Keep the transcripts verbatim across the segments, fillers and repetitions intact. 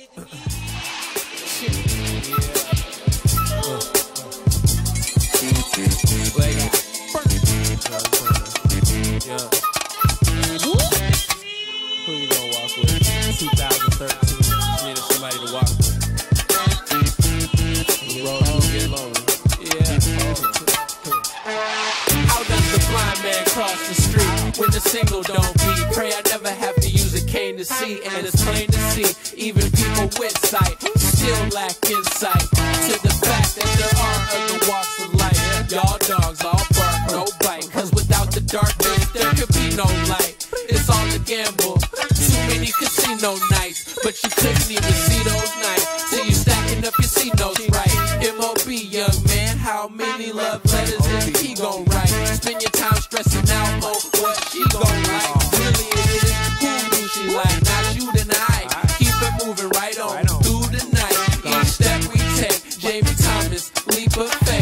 Who you gonna walk with? twenty thirteen. Needed somebody to walk with. The road don't get lonely. Yeah. How does the blind man cross the street when the signal don't beat? Pray I never have to use a cane to see, and it's plain to see. Even people with sight still lack insight to the fact that there are other walks of life. Y'all dogs all bark, no bite, cause without the darkness there could be no light. It's all a gamble. Too many casino nights, but you couldn't even see those nights till you stacking up your C notes right. M O B, young man, how many love letters is he gon' write? Spend your time stressing out, oh, what she gon' write? Really it is, who do she like? Not you tonight. Keep it moving right on through the night. Each step we take, Jamie Thomas, leap of faith.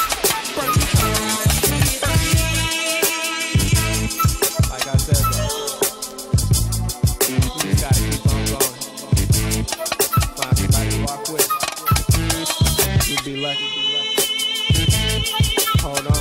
Like I said, though, you just gotta keep on going. Find somebody to walk with. You'll be lucky. Hold on.